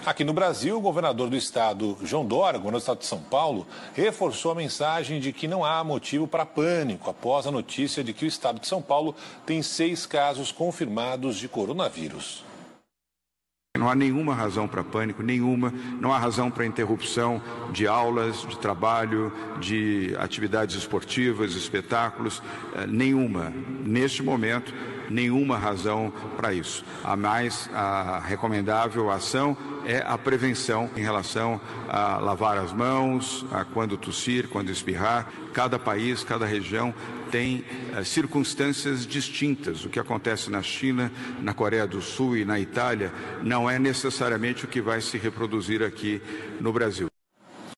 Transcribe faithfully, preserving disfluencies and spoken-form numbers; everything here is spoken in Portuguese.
Aqui no Brasil, o governador do estado, João Dória, governador do estado de São Paulo, reforçou a mensagem de que não há motivo para pânico após a notícia de que o estado de São Paulo tem seis casos confirmados de coronavírus. Não há nenhuma razão para pânico, nenhuma. Não há razão para interrupção de aulas, de trabalho, de atividades esportivas, espetáculos, nenhuma. Neste momento, nenhuma razão para isso. A mais a recomendável ação é a prevenção em relação a lavar as mãos, a quando tossir, quando espirrar. Cada país, cada região tem uh, circunstâncias distintas. O que acontece na China, na Coreia do Sul e na Itália não é necessariamente o que vai se reproduzir aqui no Brasil.